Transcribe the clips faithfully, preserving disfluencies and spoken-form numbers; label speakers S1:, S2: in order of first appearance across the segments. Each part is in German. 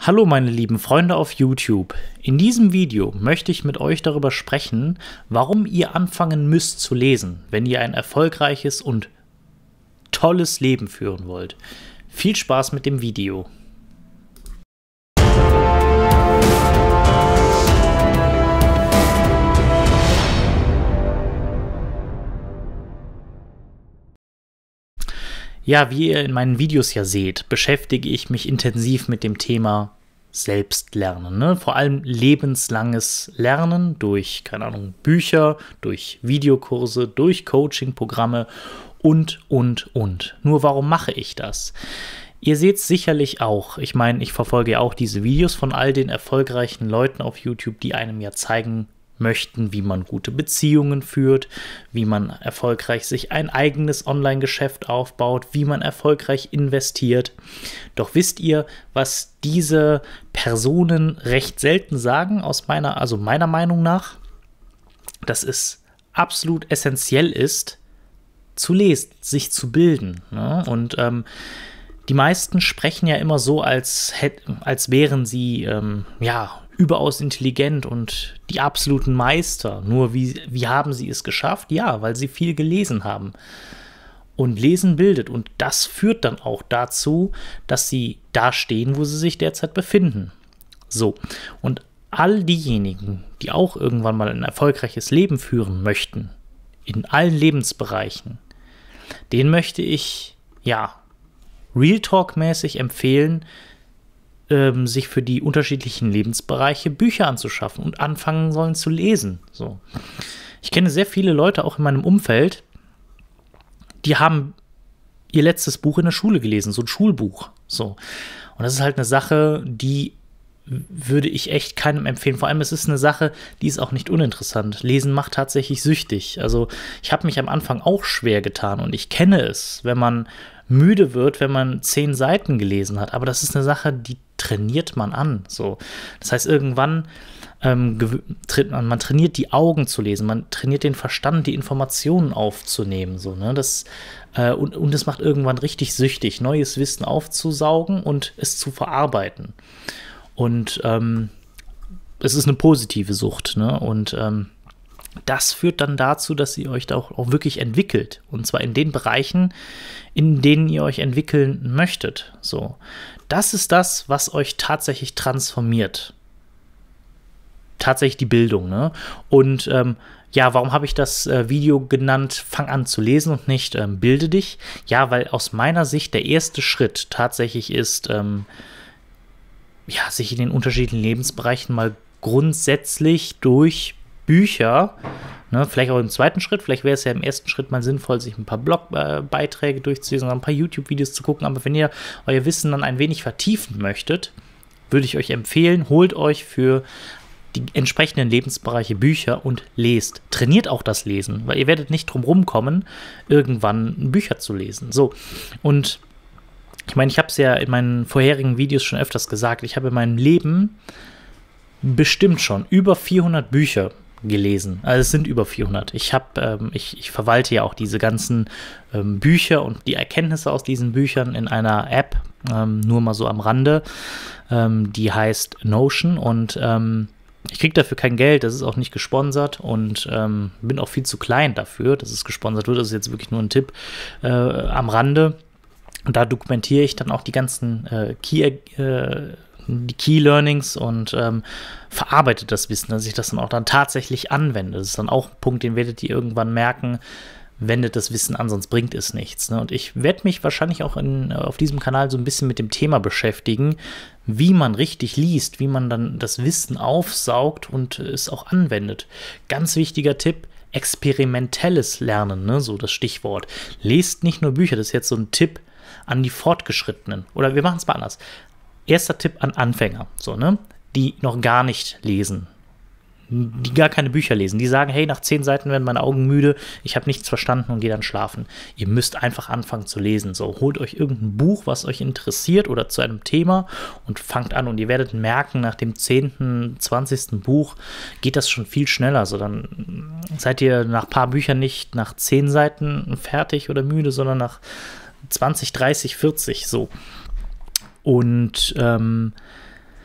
S1: Hallo meine lieben Freunde auf YouTube. In diesem Video möchte ich mit euch darüber sprechen, warum ihr anfangen müsst zu lesen, wenn ihr ein erfolgreiches und tolles Leben führen wollt. Viel Spaß mit dem Video. Ja, wie ihr in meinen Videos ja seht, beschäftige ich mich intensiv mit dem Thema Selbstlernen, ne? Vor allem lebenslanges Lernen durch, keine Ahnung, Bücher, durch Videokurse, durch Coaching-Programme und, und, und. Nur warum mache ich das? Ihr seht es sicherlich auch. Ich meine, ich verfolge ja auch diese Videos von all den erfolgreichen Leuten auf YouTube, die einem ja zeigen möchten, wie man gute Beziehungen führt, wie man erfolgreich sich ein eigenes Online-Geschäft aufbaut, wie man erfolgreich investiert. Doch wisst ihr, was diese Personen recht selten sagen, aus meiner, also meiner Meinung nach, dass es absolut essentiell ist, zu lesen, sich zu bilden, ne? Und ähm, die meisten sprechen ja immer so, als, hätt, als wären sie, ähm, ja, überaus intelligent und die absoluten Meister. Nur wie, wie haben sie es geschafft? Ja, weil sie viel gelesen haben. Und Lesen bildet. Und das führt dann auch dazu, dass sie da stehen, wo sie sich derzeit befinden. So. Und all diejenigen, die auch irgendwann mal ein erfolgreiches Leben führen möchten, in allen Lebensbereichen, denen möchte ich, ja, Real Talk-mäßig empfehlen, Ähm, sich für die unterschiedlichen Lebensbereiche Bücher anzuschaffen und anfangen sollen zu lesen. So. Ich kenne sehr viele Leute auch in meinem Umfeld, die haben ihr letztes Buch in der Schule gelesen, so ein Schulbuch. So. Und das ist halt eine Sache, die würde ich echt keinem empfehlen. Vor allem, es ist eine Sache, die ist auch nicht uninteressant. Lesen macht tatsächlich süchtig. Also ich habe mich am Anfang auch schwer getan und ich kenne es, wenn man müde wird, wenn man zehn Seiten gelesen hat. Aber das ist eine Sache, die trainiert man an. So. Das heißt, irgendwann ähm, man, man trainiert die Augen zu lesen, man trainiert den Verstand, die Informationen aufzunehmen. So, ne? Das, äh, und, und es macht irgendwann richtig süchtig, neues Wissen aufzusaugen und es zu verarbeiten. Und ähm, es ist eine positive Sucht, ne? Und ähm, das führt dann dazu, dass ihr euch da auch, auch wirklich entwickelt. Und zwar in den Bereichen, in denen ihr euch entwickeln möchtet. So. Das ist das, was euch tatsächlich transformiert. Tatsächlich die Bildung, ne? Und ähm, ja, warum habe ich das äh, Video genannt, fang an zu lesen und nicht ähm, bilde dich? Ja, weil aus meiner Sicht der erste Schritt tatsächlich ist, ähm, ja, sich in den unterschiedlichen Lebensbereichen mal grundsätzlich durch Bücher, ne, vielleicht auch im zweiten Schritt, vielleicht wäre es ja im ersten Schritt mal sinnvoll, sich ein paar Blogbeiträge äh, durchzulesen oder ein paar YouTube-Videos zu gucken, aber wenn ihr euer Wissen dann ein wenig vertiefen möchtet, würde ich euch empfehlen, holt euch für die entsprechenden Lebensbereiche Bücher und lest. Trainiert auch das Lesen, weil ihr werdet nicht drum rumkommen, irgendwann Bücher zu lesen. So, und ich meine, ich habe es ja in meinen vorherigen Videos schon öfters gesagt, ich habe in meinem Leben bestimmt schon über vierhundert Bücher gelesen. Also es sind über vierhundert. Ich habe, ähm, ich, ich verwalte ja auch diese ganzen ähm, Bücher und die Erkenntnisse aus diesen Büchern in einer App, ähm, nur mal so am Rande, ähm, die heißt Notion und ähm, ich kriege dafür kein Geld, das ist auch nicht gesponsert und ähm, bin auch viel zu klein dafür, dass es gesponsert wird. Das ist jetzt wirklich nur ein Tipp äh, am Rande. Und da dokumentiere ich dann auch die ganzen äh, Key, äh, die Key Learnings und ähm, verarbeite das Wissen, dass ich das dann auch dann tatsächlich anwende. Das ist dann auch ein Punkt, den werdet ihr irgendwann merken, wendet das Wissen an, sonst bringt es nichts. Ne? Und ich werde mich wahrscheinlich auch in, auf diesem Kanal so ein bisschen mit dem Thema beschäftigen, wie man richtig liest, wie man dann das Wissen aufsaugt und es auch anwendet. Ganz wichtiger Tipp, experimentelles Lernen, ne? So das Stichwort. Lest nicht nur Bücher, das ist jetzt so ein Tipp an die Fortgeschrittenen. Oder wir machen es mal anders. Erster Tipp an Anfänger, so, ne? Die noch gar nicht lesen, die gar keine Bücher lesen, die sagen, hey, nach zehn Seiten werden meine Augen müde, ich habe nichts verstanden und gehe dann schlafen. Ihr müsst einfach anfangen zu lesen. So, holt euch irgendein Buch, was euch interessiert oder zu einem Thema und fangt an und ihr werdet merken, nach dem zehnten, zwanzigsten Buch geht das schon viel schneller. So, dann seid ihr nach ein paar Büchern nicht nach zehn Seiten fertig oder müde, sondern nach zwanzig, dreißig, vierzig, so. Und ähm,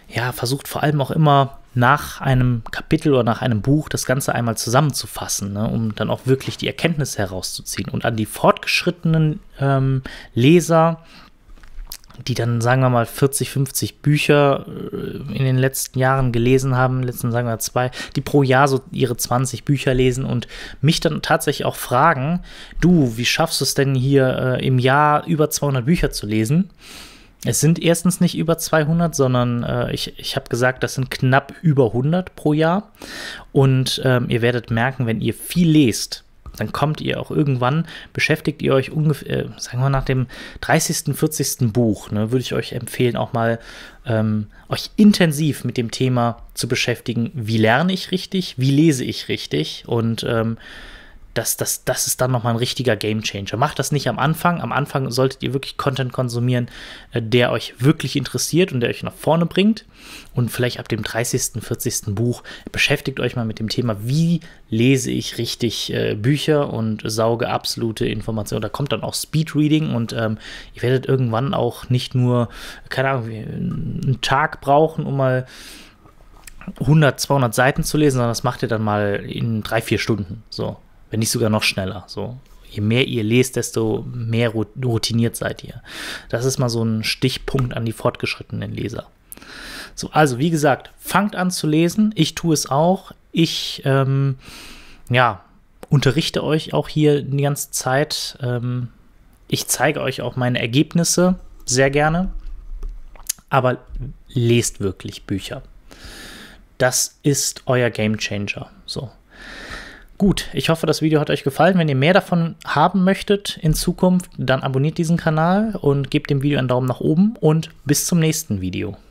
S1: ja, versucht vor allem auch immer nach einem Kapitel oder nach einem Buch das Ganze einmal zusammenzufassen, ne, um dann auch wirklich die Erkenntnisse herauszuziehen. Und an die fortgeschrittenen ähm, Leser, die dann, sagen wir mal, vierzig, fünfzig Bücher in den letzten Jahren gelesen haben, letzten, sagen wir zwei, die pro Jahr so ihre zwanzig Bücher lesen und mich dann tatsächlich auch fragen, du, wie schaffst du es denn hier äh, im Jahr über zweihundert Bücher zu lesen? Es sind erstens nicht über zweihundert, sondern äh, ich, ich habe gesagt, das sind knapp über hundert pro Jahr. Und ähm, ihr werdet merken, wenn ihr viel lest, dann kommt ihr auch irgendwann, beschäftigt ihr euch ungefähr, äh, sagen wir nach dem dreißigsten, vierzigsten Buch, ne, würde ich euch empfehlen, auch mal ähm, euch intensiv mit dem Thema zu beschäftigen, wie lerne ich richtig, wie lese ich richtig und ähm, Das, das, das ist dann nochmal ein richtiger Gamechanger. Macht das nicht am Anfang. Am Anfang solltet ihr wirklich Content konsumieren, der euch wirklich interessiert und der euch nach vorne bringt. Und vielleicht ab dem dreißigsten, vierzigsten Buch beschäftigt euch mal mit dem Thema, wie lese ich richtig äh, Bücher und sauge absolute Informationen. Da kommt dann auch Speedreading und ähm, ihr werdet irgendwann auch nicht nur, keine Ahnung, einen Tag brauchen, um mal hundert, zweihundert Seiten zu lesen, sondern das macht ihr dann mal in drei, vier Stunden. So. Wenn nicht sogar noch schneller. So. Je mehr ihr lest, desto mehr routiniert seid ihr. Das ist mal so ein Stichpunkt an die fortgeschrittenen Leser. So, also wie gesagt, fangt an zu lesen. Ich tue es auch. Ich ähm, ja, unterrichte euch auch hier die ganze Zeit. Ähm, ich zeige euch auch meine Ergebnisse sehr gerne. Aber lest wirklich Bücher. Das ist euer Gamechanger. So. Gut, ich hoffe, das Video hat euch gefallen. Wenn ihr mehr davon haben möchtet in Zukunft, dann abonniert diesen Kanal und gebt dem Video einen Daumen nach oben und bis zum nächsten Video.